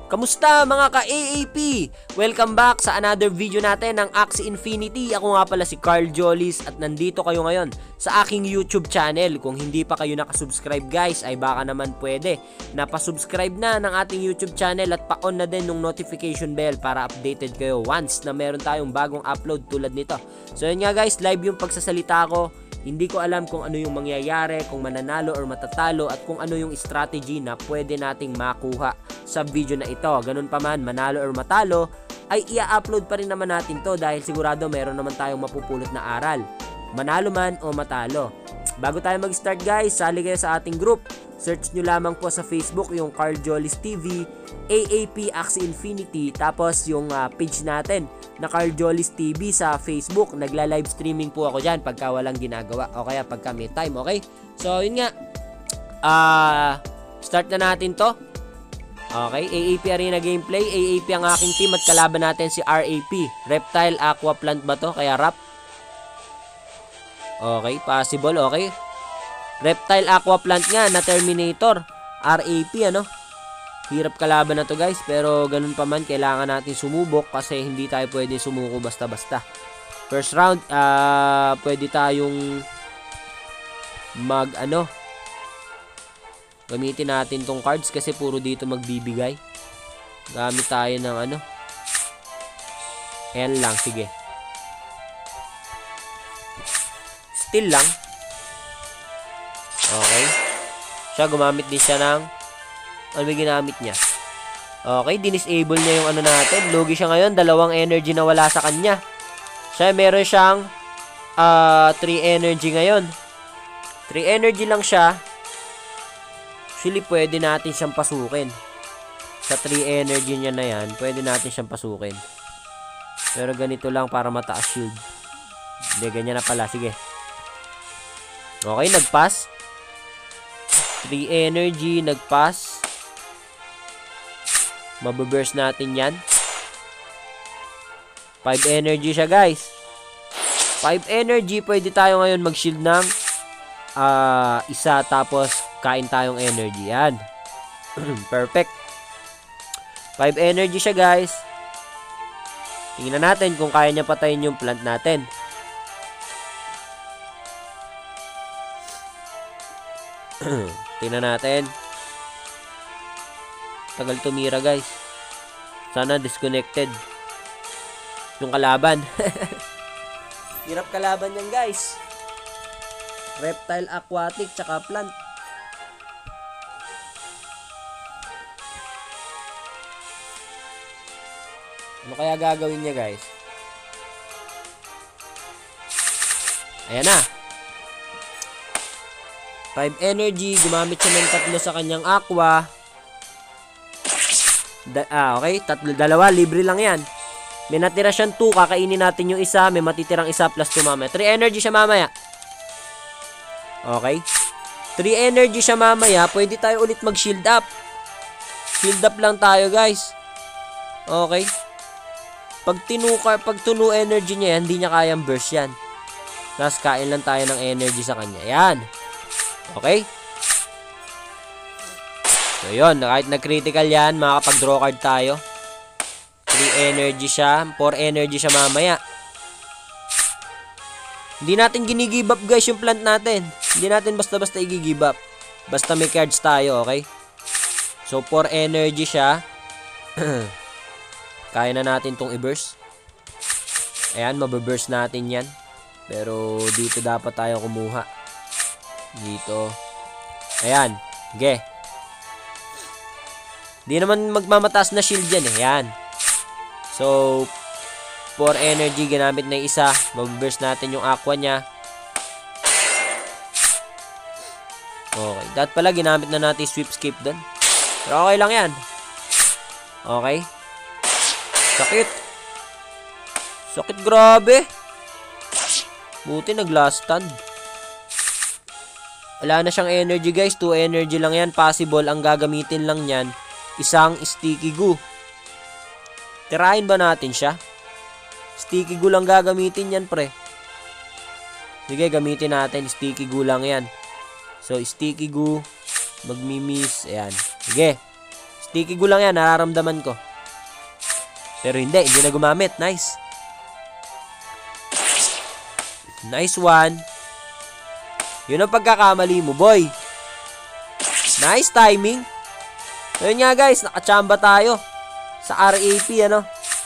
Kamusta mga ka-AAP? Welcome back sa another video natin ng Axie Infinity. Ako nga pala si Carl Jolis at nandito kayo ngayon sa aking YouTube channel. Kung hindi pa kayo nakasubscribe guys, ay baka naman pwede napasubscribe na ng ating YouTube channel at pa-on na din ng notification bell para updated kayo once na meron tayong bagong upload tulad nito. So yun nga guys, live yung pagsasalita ko. Hindi ko alam kung ano yung mangyayari, kung mananalo or matatalo at kung ano yung strategy na pwede nating makuha sa video na ito. Ganun pa man, manalo or matalo, ay i-upload pa rin naman natin to dahil sigurado meron naman tayong mapupulot na aral. Manalo man o matalo. Bago tayo mag-start guys, sali kayo sa ating group. Search nyo lamang po sa Facebook yung Carl Jolis TV, AAP Axie Infinity, tapos yung page natin na Carl Jolis TV sa Facebook. Nagla-live streaming po ako dyan pagka walang ginagawa o kaya pagka may time, okay? So yun nga, start na natin to. Okay, AAP Arena Gameplay. AAP ang aking team at kalaban natin si RAP. Reptile Aqua Plant ba to? Kaya rap. Okay, possible, okay. Reptile Aqua Plant nga na Terminator. RAP, ano? Hirap kalaban na to guys, pero ganun pa man, kailangan natin sumubok kasi hindi tayo pwede sumuko basta-basta. First round, pwede tayong gamitin natin tong cards kasi puro dito magbibigay. Gamit tayo ng L lang, sige. Still lang. Okay. Siya, gumamit din siya ng ano ba ginamit niya? Okay, dinisable niya yung ano natin. Lugi siya ngayon, 2 energy na wala sa kanya. Siya, meron siyang 3 energy ngayon. 3 energy lang siya. Actually, pwede natin siyang pasukin. Sa 3 energy niya na yan, pwede natin siyang pasukin. Pero ganito lang para mataas shield. Hindi, ganyan na pala. Sige. Okay, nag-pass. 3 energy, nag-pass. Mababurst natin yan. 5 energy siya guys. 5 energy, pwede tayo ngayon mag-shield ng isa tapos kain tayong energy. Yan. Perfect. 5 energy siya guys. Tingnan natin kung kaya niya patayin yung plant natin. Tingnan natin. Tagal tumira guys. Sana disconnected yung kalaban. Hirap kalaban yan guys. Reptile, aquatic, tsaka plant. Ano kaya gagawin niya guys? Ayan na. 5 energy. Gumamit siya ng 3 sa kanyang aqua. Okay. 2, libre lang yan. May natira siyang 2. Kakainin natin yung isa. May matitirang isa plus 2 mamaya. 3 energy siya mamaya. Okay. 3 energy siya mamaya. Pwede tayo ulit mag-shield up. Shield up lang tayo guys. Okay. Pag tuno energy niya yan, hindi niya kayang burst yan. Tapos kain lang tayo ng energy sa kanya. Yan. Okay. So yun, kahit nag-critical yan, makakapag-draw card tayo. 3 energy siya, 4 energy siya mamaya. Hindi natin gini-give up guys yung plant natin. Hindi natin basta-basta i-give up. Basta may cards tayo, okay? So 4 energy siya. Kaya na natin tong i-burst. Ayan, mababurst natin yan. Pero dito dapat tayo kumuha. Dito. Ayan. Okay. Di naman magmamataas na shield yan eh. Ayan. So 4 energy, ginamit na isa. Mababurst natin yung aqua niya. Okay. Dapat pala ginamit na natin sweepscape doon. Pero okay lang yan. Okay. Sakit. Sakit, grabe. Buti nag-last stand. Wala na siyang energy guys. 2 energy lang yan. Possible ang gagamitin lang yan isang sticky goo. Tirahin ba natin siya? Sticky goo lang gagamitin yan pre. Sige, gamitin natin. Sticky goo lang yan. So sticky goo. Magmi-miss. Ayan. Sige. Sticky glue lang yan, nararamdaman ko. Pero hindi na gumamit. Nice. Nice one. Yun ang pagkakamali mo, boy. Nice timing. Ayun nga guys, nakachamba tayo sa RAP, ano.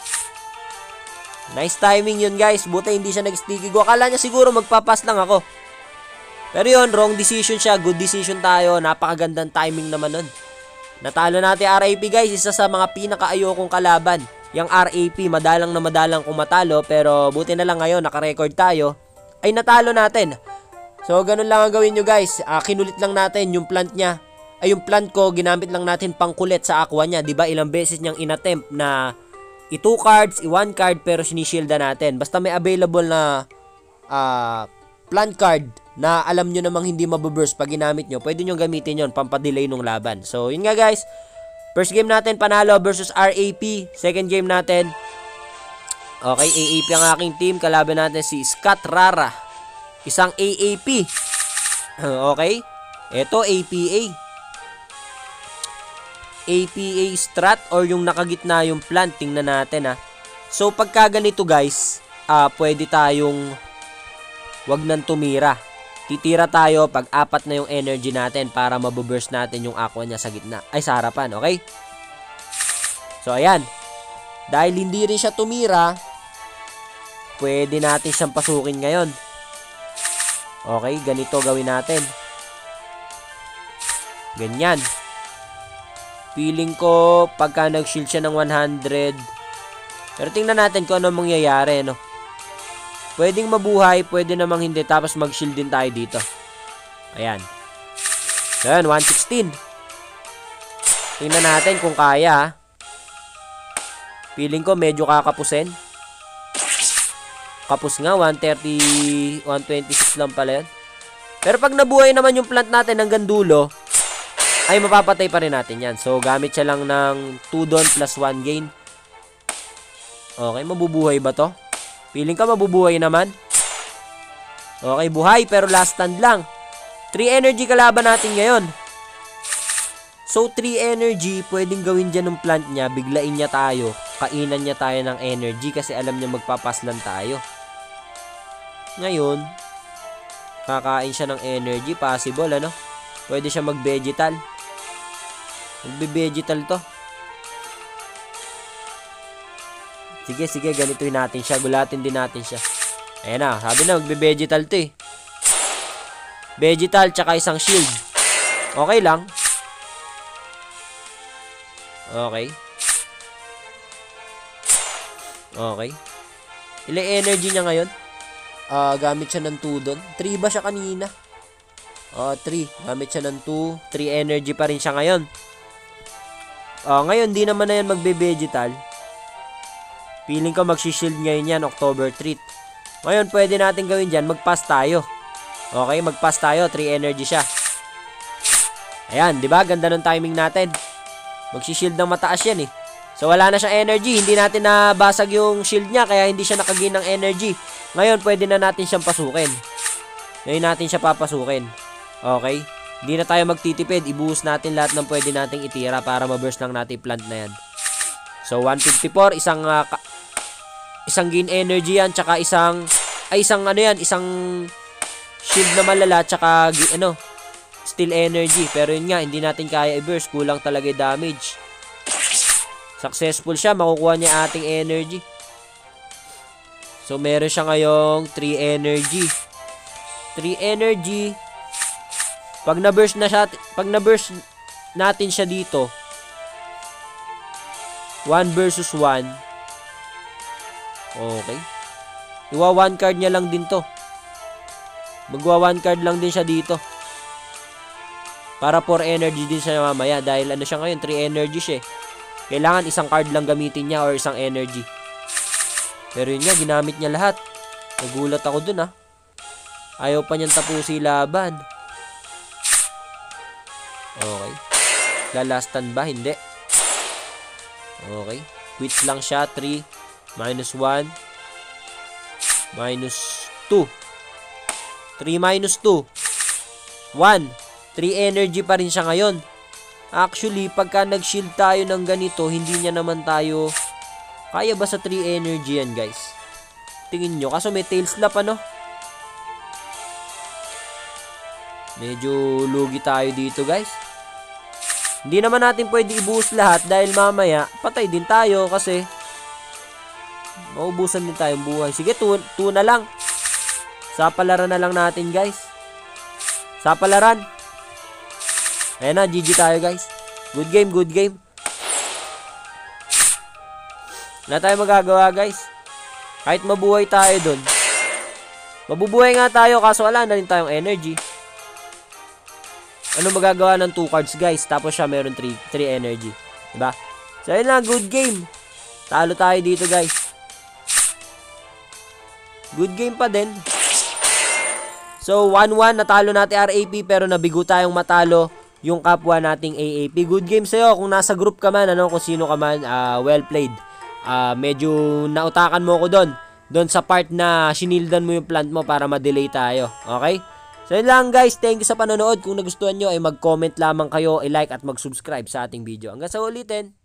Nice timing yun guys. Buti hindi siya nag-sticky glue. Akala niya siguro magpapas lang ako. Pero yun, wrong decision siya. Good decision tayo. Napakagandang timing naman nun. Natalo natin RAP guys. Isa sa mga pinaka-ayokong kalaban. Yung RAP, madalang na madalang kung matalo. Pero buti na lang ngayon, naka-record tayo. Ay natalo natin. So ganun lang ang gawin nyo guys. Kinulit lang natin yung plant niya. Ay yung plant ko, ginamit lang natin pang kulit sa aqua niya. Diba ilang beses niyang inattempt na i-2 cards, i-1 card, pero sinishilda natin. Basta may available na plant card na alam nyo namang hindi mabuburst pag ginamit nyo, pwede nyo gamitin yon pampadelay nung laban. So yun nga guys, first game natin panalo versus RAP. Second game natin, okay, AAP ang aking team. Kalaban natin si Scott Rara, isang AAP. Okay, eto APA strat or yung nakagitna yung plant. Tingnan natin ha. So pagka ganito guys, pwede tayong wag nang tumira. Titira tayo pag apat na yung energy natin para mabuburst natin yung aqua niya sa gitna. Ay sa harapan, okay? So ayan. Dahil hindi rin siya tumira, pwede natin siyang pasukin ngayon. Okay, ganito gawin natin. Ganyan. Feeling ko, pagka nag-shield siya ng 100. Pero tingnan natin kung ano mangyayari, no? Pwedeng mabuhay, pwede namang hindi. Tapos mag-shield din tayo dito. Ayan. So, ayan, 116. Tingnan natin kung kaya, ha? Feeling ko, medyo kakapusin. Kapus nga, 130, 126 lang pala yan. Pero pag nabuhay naman yung plant natin hanggang dulo, ay mapapatay pa rin natin yan. So, gamit siya lang ng 2 don plus 1 gain. Okay, mabubuhay ba to? Feeling ka mabubuhay naman. Okay, buhay pero last stand lang. 3 energy kalaban natin ngayon. So, 3 energy, pwedeng gawin dyan ng plant niya. Biglain niya tayo. Kainan niya tayo ng energy kasi alam niya magpapas lang tayo. Ngayon, kakain siya ng energy. Possible, ano? Pwede siya mag-vegetal. Magbe-vegetal to. Sige, ganituin natin siya. Gulatin din natin siya. Ayan na, sabi na, magbe-vegetal to eh. Vegetal, tsaka isang shield. Okay lang. Okay. Okay. Ilang energy niya ngayon? Gamit siya ng 2 doon. 3 ba siya kanina? 3. Gamit siya ng 2. 3 energy pa rin siya ngayon. Ngayon, di naman na yan magbe-vegetal. Feeling ko magsishield ngayon yan, October treat. Ngayon, pwede natin gawin dyan, mag-pass tayo. Okay, mag-pass tayo. 3 energy siya. Ayan, di ba? Ganda ng timing natin. Magsishield ng mataas yan eh. So, wala na siyang energy. Hindi natin nabasag yung shield niya, kaya hindi siya nakagain ng energy. Ngayon, pwede na natin siyang pasukin. Ngayon natin siya papasukin. Okay? Hindi na tayo magtitipid. Ibuhos natin lahat ng pwede nating itira para maburst lang natin plant na yan. So, 154. Isang gain energy yan. Tsaka isang shield na malala. Tsaka, still energy. Pero yun nga, hindi natin kaya i-burst. Kulang talaga yung damage. Successful siya. Makukuha niya ating energy. So, meron siya ngayong 3 energy. 3 energy. Pag na-burst natin siya dito, 1 versus 1. Okay. Iwa 1 card niya lang din to. Magwa 1 card lang din siya dito. Para 4 energy din siya mamaya. Dahil ano siya ngayon, 3 energy siya. Kailangan isang card lang gamitin niya or isang energy. Pero yun nga, ginamit niya lahat. Nagulat ako dun ha. Ayaw pa niyang tapusin laban. Okay. Lalastan ba? Hindi. Okay. Quits lang siya. 3. Minus 1. Minus 2. 3 minus 2. 1. 3 energy pa rin siya ngayon. Actually, pagka nag-shield tayo ng ganito, hindi niya naman tayo... Kaya ba sa 3 energy yan, guys? Tingin nyo. Kaso may tail slap, ano? Medyo lugi tayo dito, guys. Hindi naman natin pwede ibuhos lahat dahil mamaya patay din tayo kasi maubusan din tayong buhay. Sige, 2 na lang. Sapalaran na lang natin, guys. Sapalaran. Ayan na, GG tayo, guys. Good game, good game. Wala tayo magagawa, guys. Kahit mabuhay tayo dun. Mabubuhay nga tayo kaso wala na rin tayong energy. Ano magagawa ng 2 cards, guys? Tapos siya meron 3 energy. Diba? So, ayun lang. Good game. Talo tayo dito, guys. Good game pa din. So, 1-1. Natalo natin RAP pero nabigo tayong matalo yung kapwa nating AAP. Good game sa'yo. Kung nasa group ka man, ano, kung sino ka man, well played. Medyo nautakan mo ko doon. Doon sa part na sinildan mo yung plant mo para ma-delay tayo. Okay? So yun lang, guys, thank you sa panonood. Kung nagustuhan nyo ay mag-comment lamang kayo, i-like at mag-subscribe sa ating video. Hanggang sa ulitin.